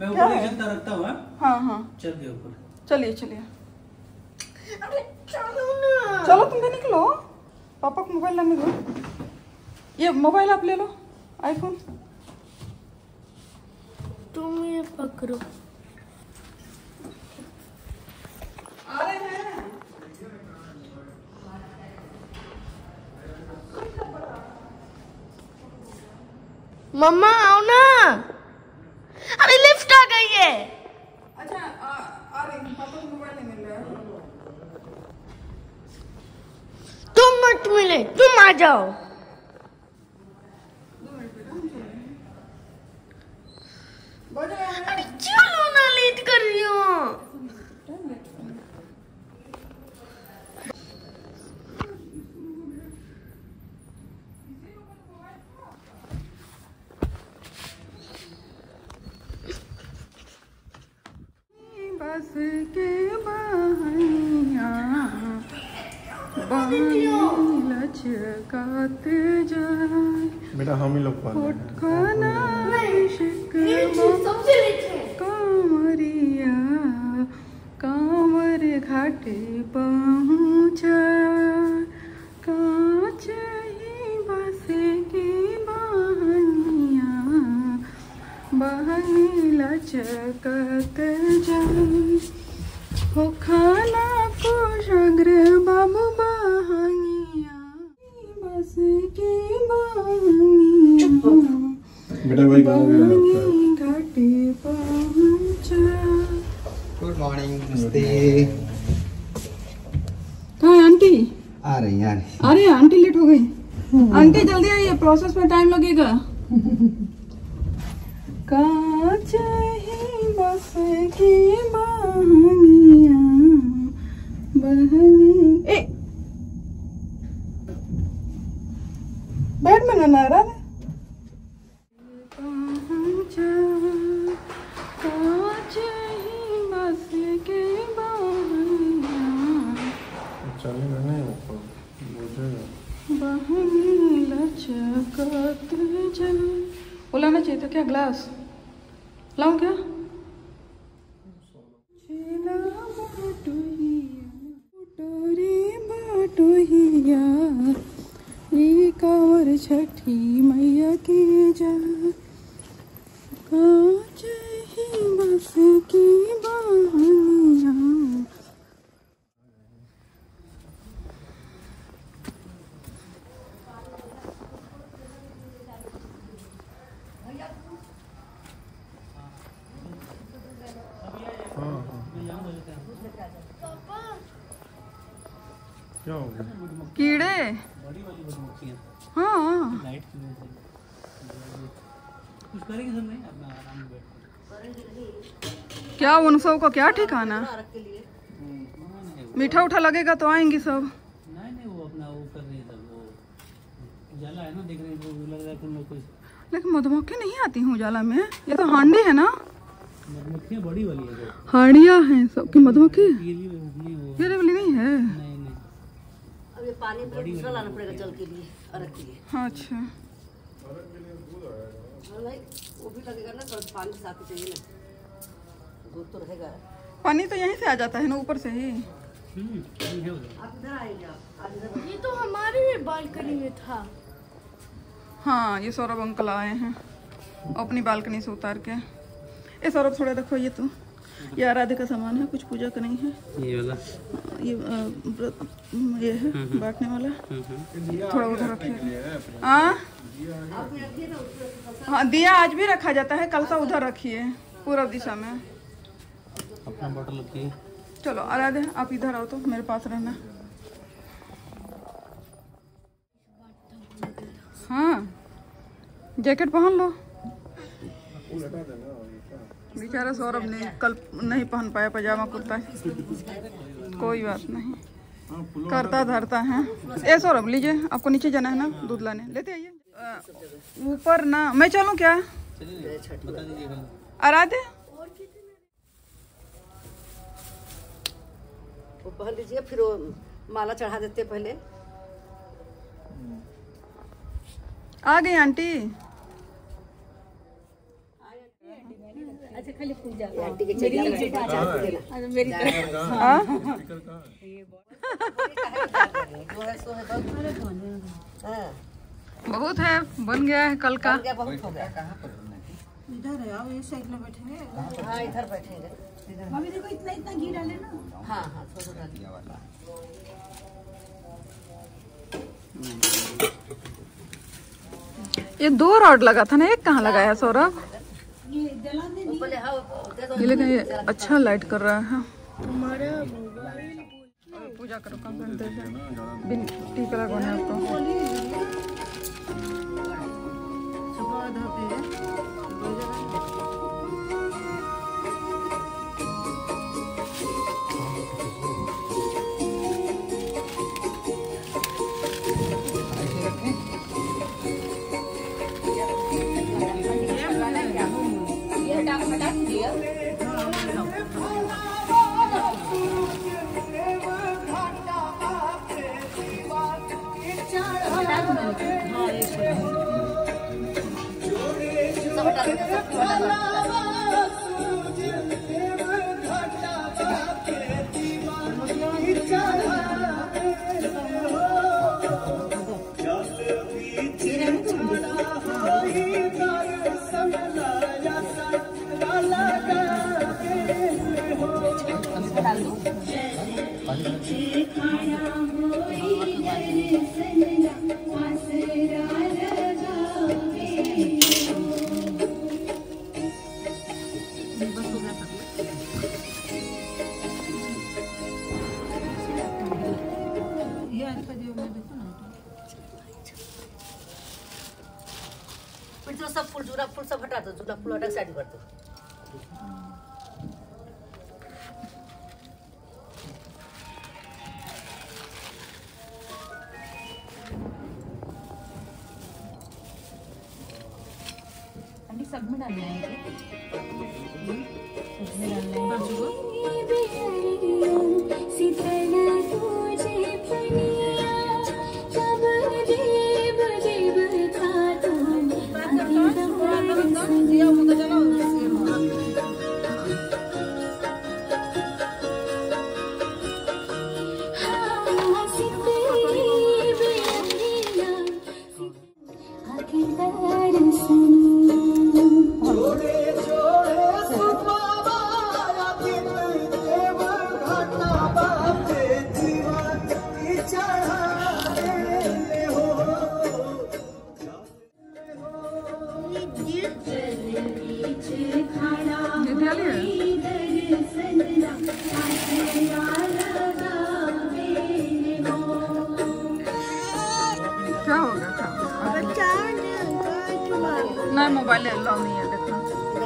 मैं ऊपर एक घंटा रखता हूँ। हाँ हाँ चल गए ऊपर। चलिए चलिए। अरे चलो ना। चलो तुम भी निकलो, पापा को मोबाइल लाने दो। ये मोबाइल आप ले लो, आईफोन। तुम ये पकड़ो। आ रहे हैं। मम्मा आओ ना। अरे लिफ्ट आ गई है। अच्छा आ रही हूँ, पापा को मोबाइल नहीं मिल रहा है। तुम मत मिले, तुम आ जाओ। 2 मिनट बेटा, हम चल रहे हैं। बज रहे हैं। अरे चलो ना, लेट कर रही हूँ। बस के बहानिया लचकाते जाए बेटा हम ही लोग होठ खाना कांवरिया कांवर घाटे पहुँचा कांच ही बस की बहानिया बहनी लचकत जाए हो खाना को शग्र बाबू बहानिया बस की बहानिया बेटा भाई बहनी घाटे पहुँचा। गुड मॉर्निंग, नमस्ते। कहाँ है आंटी? आ रही हैं, अरे आंटी लेट हो गई। आंटी जल्दी आइए, प्रोसेस में टाइम लगेगा। कांच ही बस की बहानिया बहनी ए बेड में ना नारा है। कांच ही बस की बहानिया चलेगा नहीं मुझे बहनी लचकत जाए। बुलाना चाहिए था क्या? ग्लास लाऊं क्या? कांवर छठी मैया की जा कांच ही बस की बहानिया। क्या हो गया? कीड़े। बड़ी वाली मधुमक्खियाँ हाँ लाइट की वजह से कुछ करेंगे सब नहीं, अपना आराम में बैठ क्या उन सब का क्या ठिकाना? मीठा उठा लगेगा तो आएंगी सब। नहीं वो अपना वो कर रही है सब, वो उजाला है ना, देख रहे हैं वो लग रहा है कुछ कुछ। लेकिन मधुमक्खी नहीं आती हूँ उजाला में। ये तो हांडी है ना? मधुमक्खियाँ बड़ी वाली है जो हांडिया है सबकी मधुमक्खी। ये नहीं वो ये वाली नहीं है। नहीं अब ये पानी दूसरा लाना पड़ेगा जल के लिए, अर्घ के लिए। हाँ अच्छा भाई वो भी लगेगा ना, कल पानी साफ ही चाहिए ना, दूध तो रहेगा। पानी तो यहीं से आ जाता है ना, ऊपर से ही। नहीं है उधर। आप इधर आइए। ये तो हमारी भी बालकनी में था। हाँ ये सौरभ अंकल आए हैं अपनी बालकनी से उतार के। ये सौरभ थोड़ा देखो, ये तो ये आराध्य का सामान है, कुछ पूजा का नहीं है। ये वाला ये है बांटने वाला। थोड़ा उधर रखिए। हाँ हाँ दिया आज भी रखा जाता है, कलसा उधर रखिए पूर्व दिशा में। अपना बोतल रखिए। चलो आराध्य आप इधर आओ तो मेरे पास रहना। हाँ जैकेट पहन लो। बेचारा सौरभ ने कल नहीं पहन पाया पजामा कुर्ता। कोई बात नहीं, करता धरता है। ए सौरभ लीजिए, आपको नीचे जाना है ना दूध लाने, लेते आइए। ऊपर ना मैं चलूं क्या? बता दीजिएगा। आराध्य वो पहन लीजिए, फिर वो माला चढ़ा देते पहले। आ गई आंटी। अच्छा खाली पूजा मेरी बहुत है, बन गया है कल का। इधर है, आओ इस साइड में बैठेंगे। हाँ इधर बैठेंगे। मम्मी देखो इतना इतना घी डाले ना। हाँ हाँ थोड़ा दिया वाला। ये 2 रॉड लगा था ना, एक कहाँ लगाया सौरभ? ये जला दे ये लेकिन ये अच्छा लाइट कर रहा है। पूजा करो कंसंट्रेशन, बिन टीका लगवाना है आपको। फिर तो सब फूल जूरा फूल सब हटा दो, जूरा फूल हटा साइड कर दो। सब में डालना है क्या होगा? नहीं, मोबाइल अलाउ नहीं है देखना।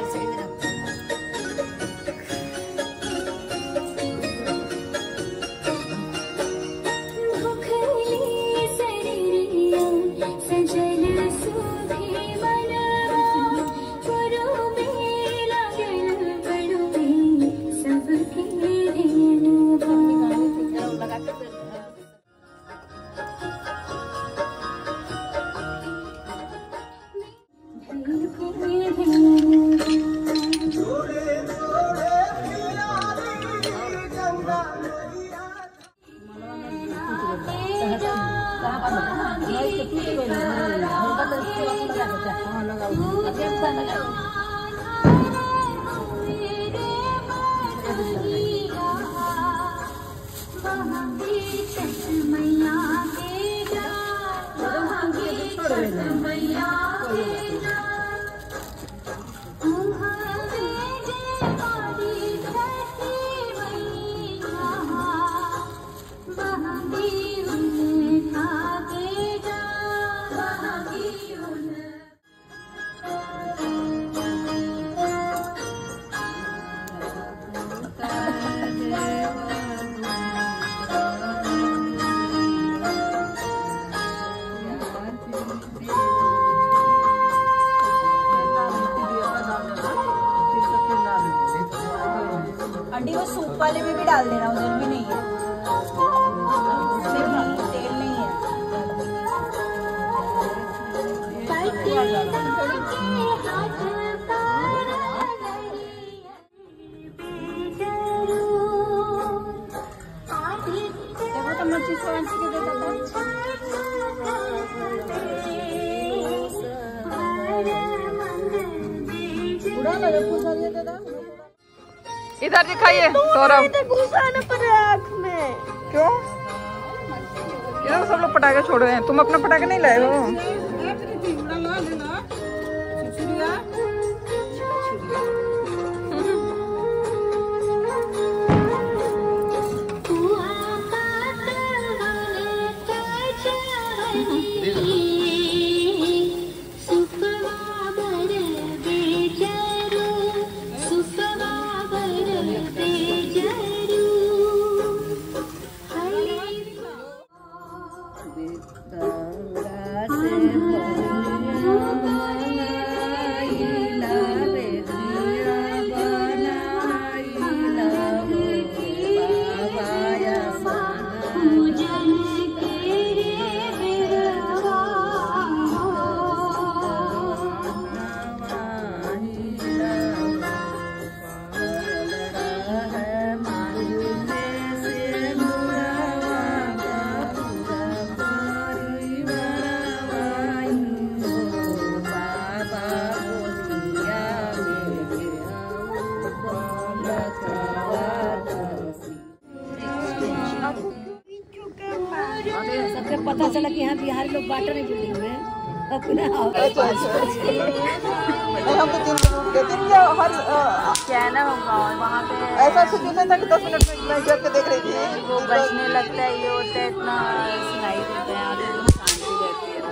आंटी वो सूप वाले में भी डाल देना, उधर भी नहीं है, तेल नहीं है। इधर दिखाइए सौरभ। घुसा न पड़े आँख में। क्यों? इधर सब लोग पटाखे छोड़ रहे हैं, तुम अपना पटाखे नहीं लाए हो? पता चला कि यहाँ बिहारी लोग बांट रहे बिल्डिंग में अपने हम तो 3 मिनट गए थे क्या है ना वहाँ पे ऐसा सिचुएशन था कि 10 मिनट में मैं जग के देख रही थी। वो बचने लगता है, ये होता है, इतना सुनाई देता है, आगे शांति रहती है।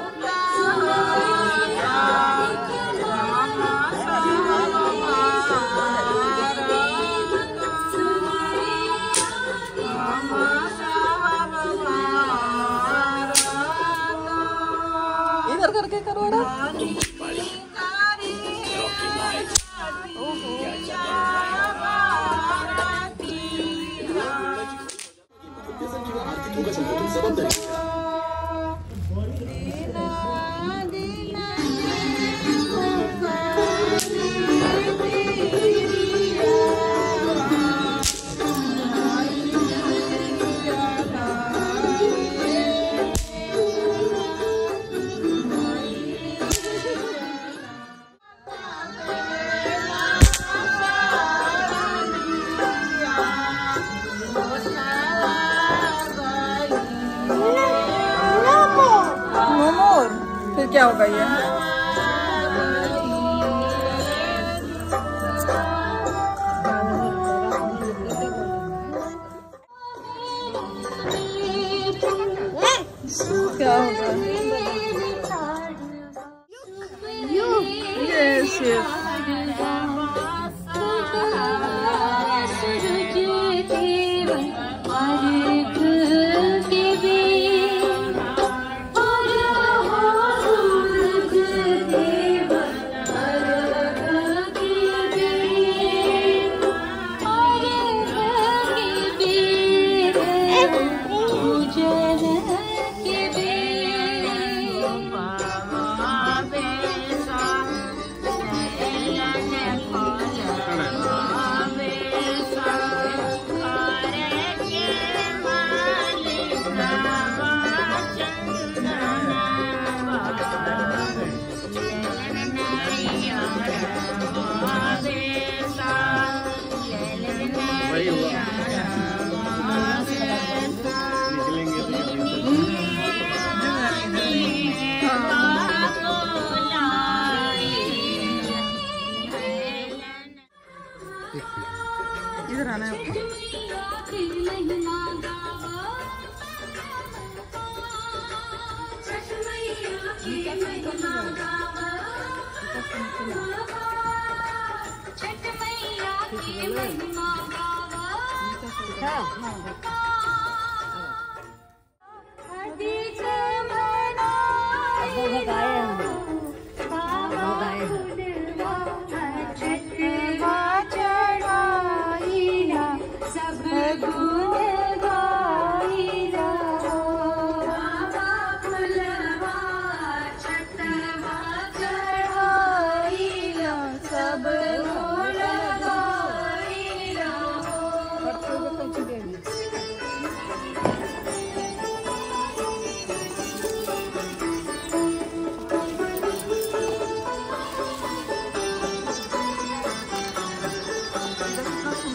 इधर करके करो ना। फिर क्या होगा ये? क्या होगा? Yes yes. इधर आना है आपको।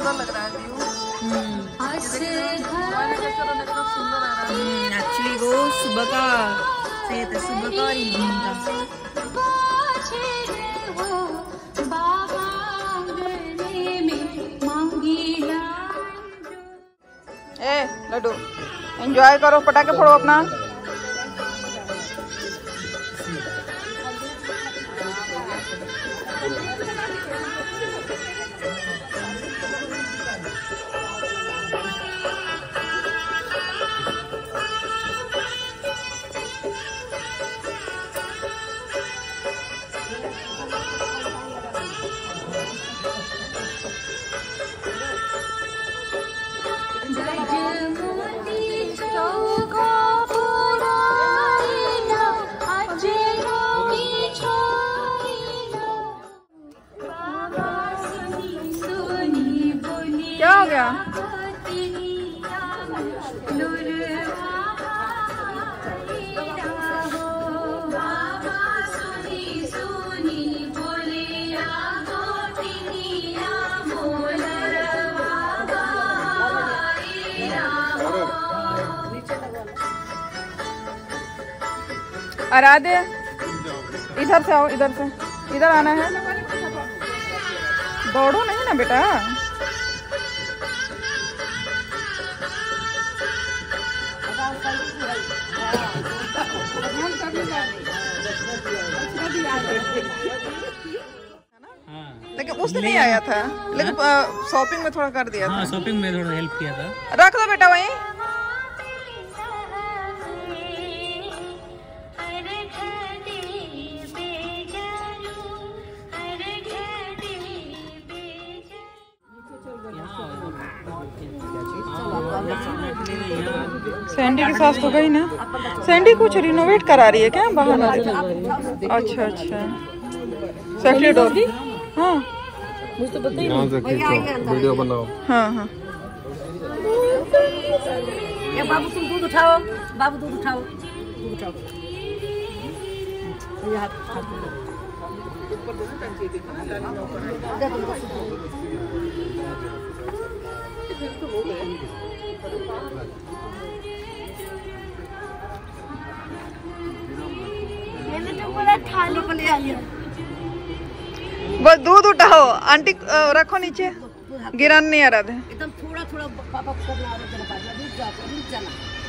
सुंदर लग रहा है व्यू। सुंदर आ रहा है। एक्चुअली वो सुबह का सुबह का और इवनिंग का। ए लड्डू एंजॉय करो, पटाखे फोड़ो अपना। क्या हो गया? आराध्य इधर से आओ, इधर से, इधर आना है। दौड़ो नहीं ना बेटा। लेकिन उसने नहीं आया था, लेकिन शॉपिंग में थोड़ा कर दिया था। शॉपिंग में थोड़ा हेल्प किया था। रख दो बेटा वहीं। सैंडी की सास तो गई ना। सैंडी कुछ रिनोवेट करा रही है क्या बाहर? अच्छा अच्छा, सेफ्टी डोर। हाँ मुझे तो पता ही नहीं। वीडियो बनाओ। हाँ हाँ। ये बाबू तुम दूध उठाओ, बाबू दूध उठाओ, दूध उठाओ। ये हाथ मैंने तो बोला थाली को ले आइए। बस दूध उठाओ आंटी, रखो नीचे, गिरान नहीं आ रहा था। एकदम थोड़ा थोड़ा पापा करना आ रहा है। दूध जाना।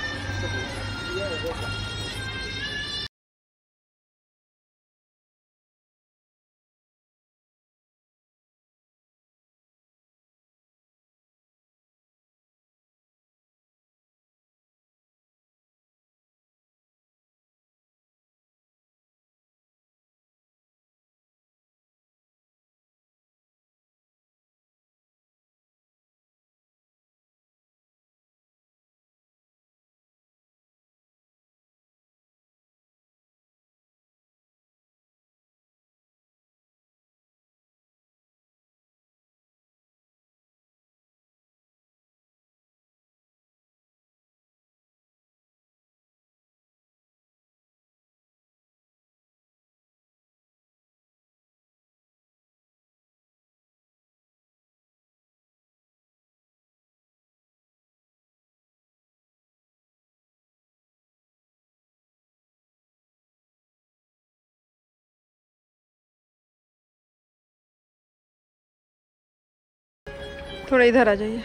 थोड़ा इधर आ जाइए।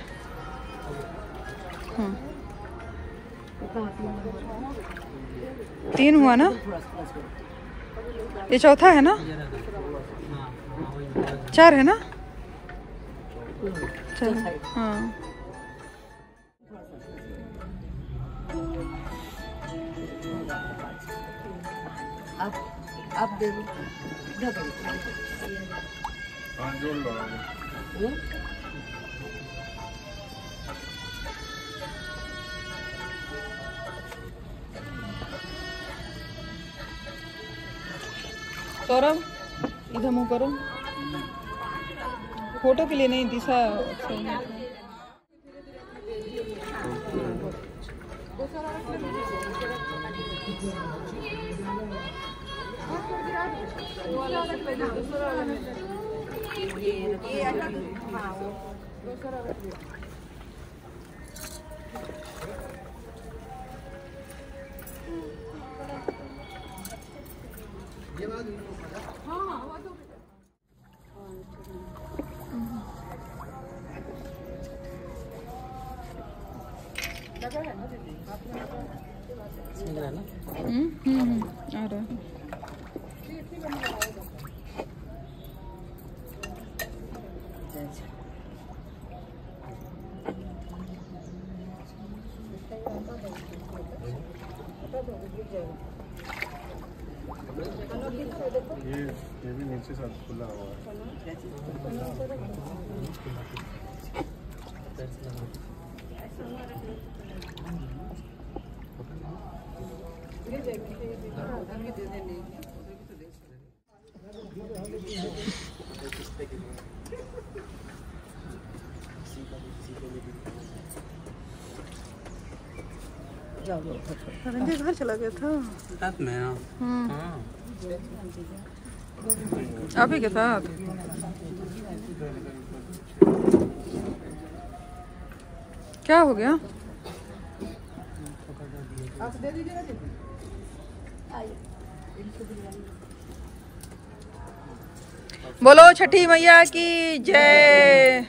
तीन हुआ ना, ये चौथा है ना, चार है ना। चल हाँ आप दे दो। सौरभ इधर मुँह करो, फोटो के लिए नहीं, दिशा सही है। आ रहा है। ये भी नीचे से खुला हुआ है। रंजय घर चला गया था साथ में। हाँ आप ही के साथ। क्या हो गया? बोलो छठी मैया की जय,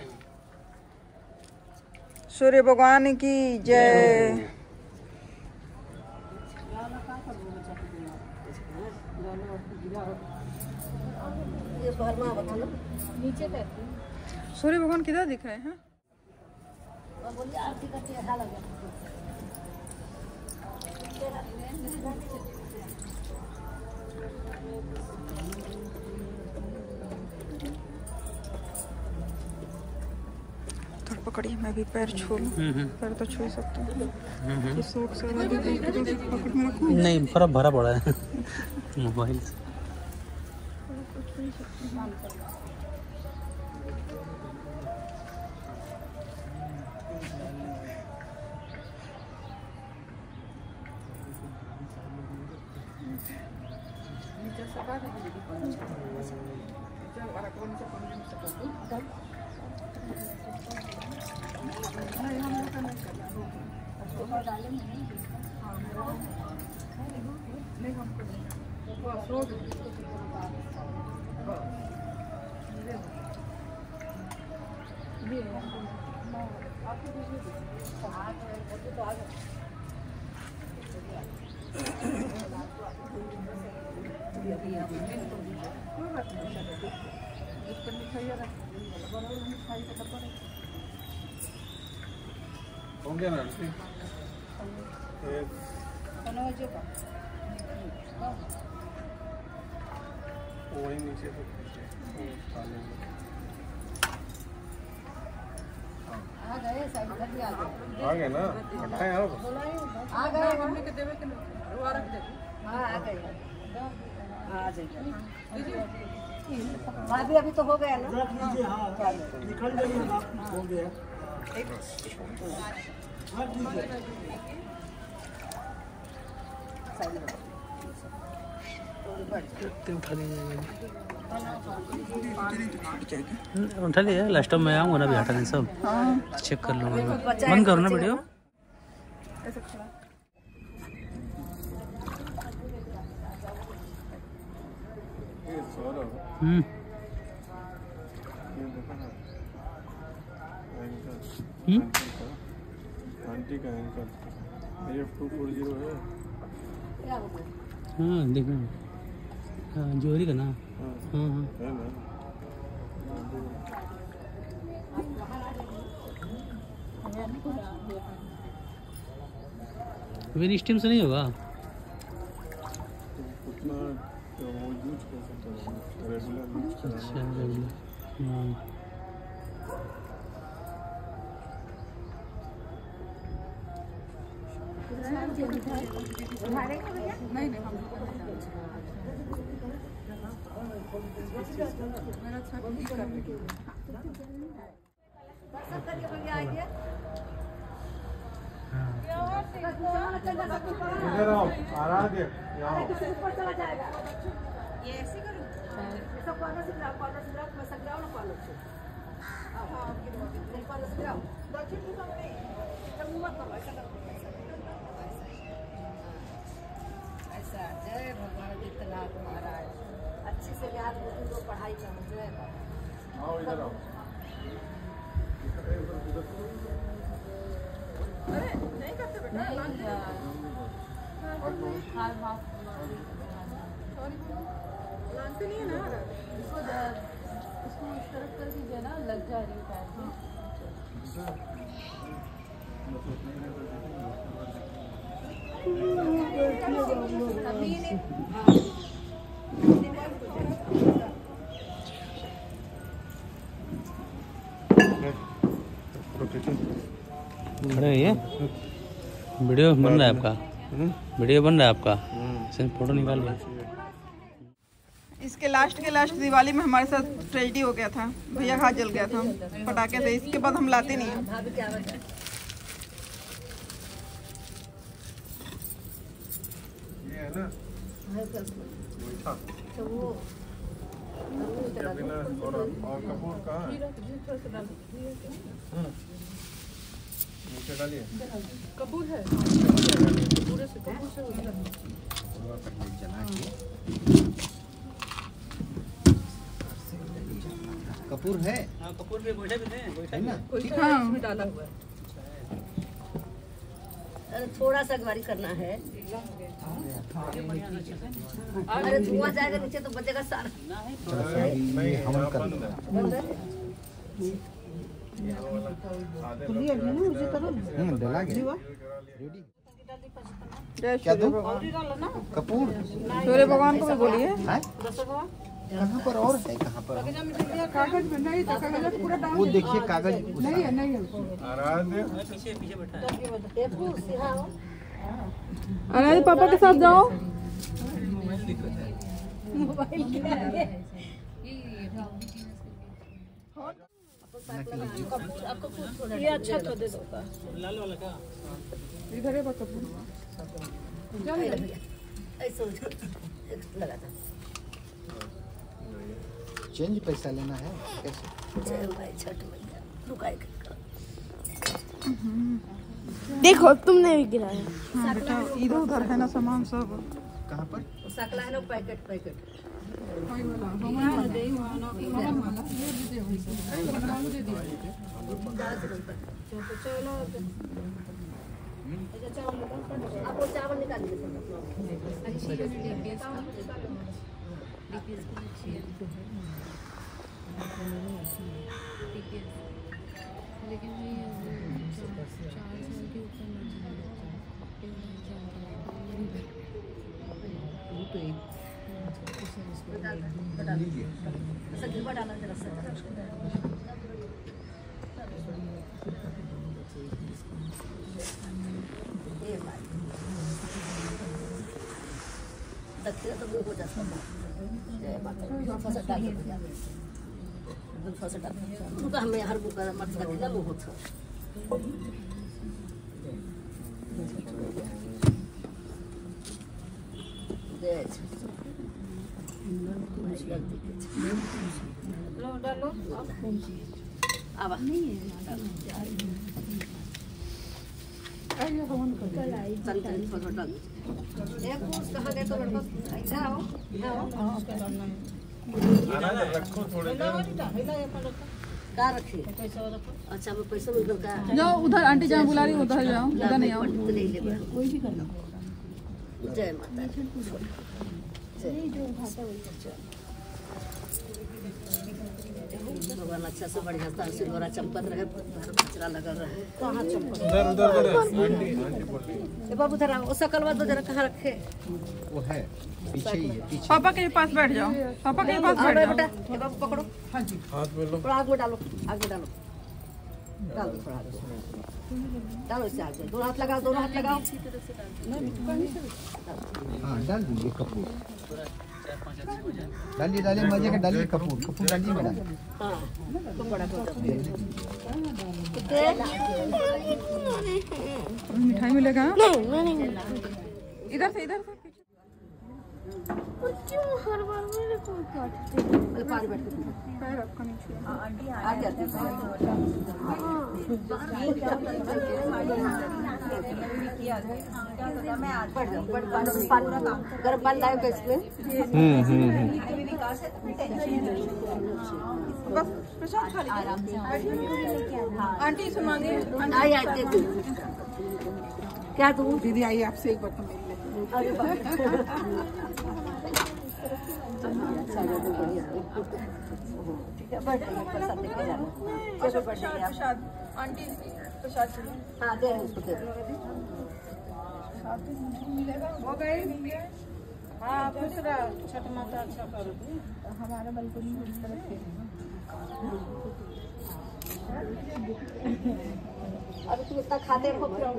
सूर्य भगवान की जय। सूर्य भगवान किधर दिख रहे हैं? थोड़ा पकड़िए, मैं भी पैर छू लूं। पैर तो छू ही सकता हूँ। इस शौक से पॉकेट में रखूं? नहीं, पूरा भरा पड़ा है मोबाइल से। होंगे ना वही नीचे तो आ गए ना, हटाए आप आ गए मम्मी के देवे के रुआ रख दे। हां आ गए, आ जाइए भाभी। अभी तो हो गया ना, हां निकल जाइए, हो गया। उठा लिया, लास्ट में आऊँगा ना, भी हटा नहीं सब। चेक कर लूँगा, बंद करो ना वीडियो। आंटी का एंकल AF240 है। हाँ देखो, हाँ जोहरी का ना। हाँ हाँ है ना। वेरी स्टीम से नहीं होगा उतना, वो यूज कर सकते हैं रेगुलर यूज करना। अच्छा रेगुलर। इधर आओ, आराध्य यहाँ ऊपर चला जाएगा। ये ऐसे करूँ, सब कॉर्नर से ब्लॉक, कॉर्नर से ब्लॉक, मैं सब ग्राउंड कॉर्नर से। हाँ अरे नहीं करते बेटा, लानते नहीं है ना। इसको इस तरफ कर दीजिए ना, लग जा रही है पैर में। खड़े रहिए, वीडियो बन रहा है आपका, वीडियो बन रहा है आपका, फोटो निकालिए। इसके लास्ट दिवाली में हमारे साथ ट्रेजेडी हो गया था, भैया हाथ जल गया था पटाखे से। इसके बाद हम लाते नहीं हैं। ये है ना मीठा और कपूर कहाँ है? नीचे डालिए। कपूर है पूरे से, कपूर से कपूर है। हाँ, कपूर पे गोईठा भी थे, गोईठा है ना? हाँ। इसमें डाला हुआ है। अरे थोड़ा सा अगवारी करना है। अरे धुआं जाएगा नीचे तो बचेगा सारा। नहीं हवन कर डला गया। रेडी क्या दो? कपूर सूर्य भगवान को भी बोलिए। है? कहाँ पर और है? कहाँ पर? कागज में नहीं तो कागज पूरा डाल। वो देखिए कागज नहीं है, नहीं है। आराध्य पीछे पीछे बैठा है। अरे पापा के साथ जाओ। ये अच्छा तो दे दो। लाल वाला का इधर है कपूर। ऐसे लगा था। चेंज पैसा लेना है कैसे? जय भाई छठ मैया रुकाए। देखो तुमने भी गिराया। हाँ बेटा, इधर उधर है ना सामान सब। कहाँ पर? सकला है ना पैकेट पैकेट। आप वो चावल निकाल दीजिए। लेकिन भाई 4 साल के ऊपर डाला जरा सा। दक्षिणा तो वो हो जाता है। जय माता दी। फसल डालिए भैया। फसल डालिए। उनका हमें हर बुक मत रखिएगा वो होता। जय लो डालो। अब कहाँ गए तो लड़का इधर आओ। रखो थोड़े देर। क्या रखिए? अच्छा मैं पैसा मिल का जाओ उधर, आंटी जहाँ बुला रही उधर जाओ, उधर नहीं आओ। कोई भी करना। जय माता दी। भगवान अच्छा से बढ़िया था, सिलवरा चंपत रहे, कचरा लगा रहे। कहाँ चंपत? उधर उधर उधर आंटी बोल रही है। बाबू जरा वो सकलवा तो जरा कहाँ रखे? वो है पीछे ही है, पीछे। पापा के पास बैठ जाओ, पापा के पास बैठ जाओ। बेटा ये बाबू पकड़ो। हाथ में लो। थोड़ा आग में डालो, आग में डालो। डाल दो थोड़ा आग में। डालो इसे आग में। दोनों हाथ लगाओ, दोनों हाथ लगाओ। हाँ डाल दीजिए कपूर। डालिए डालिए मजे का डालिए कपूर। कपूर डालिए मैडम। हाँ तो बड़ा कर दो। मिठाई मिलेगा? नहीं मैं नहीं इधर से क्यों हर बार मेरे को काटते हैं? अरे पानी बैठ के पी। पैर आपका नीचे आ जाती है। बैठ जाओ, बैठ पानी गर्म पानी लाओ इसमें। बस प्रसाद खा लीजिए। आंटी से मांगे। आई आई दे क्या तू दीदी आइए आपसे एक बर्तन मिल ले। अरे ठीक है बैठ जाइए प्रसाद लेके जाना। चलो बैठ जाइए आप। प्रसाद आंटी प्रसाद चाहिए। हाँ दे रहे उसको दे हो गए मिल गया। हाँ दूसरा छठ माता अच्छा करो। हमारा बलकुनी अरे तुम इतना खाते रहो फिर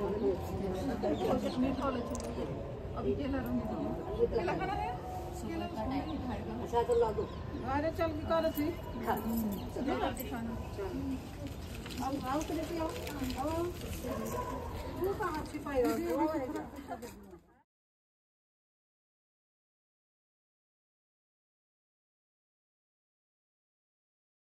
अच्छा तो ला दो। अरे चल करो थी अब आओ तो लेते आओ। वो कहाँ छिपाई हो?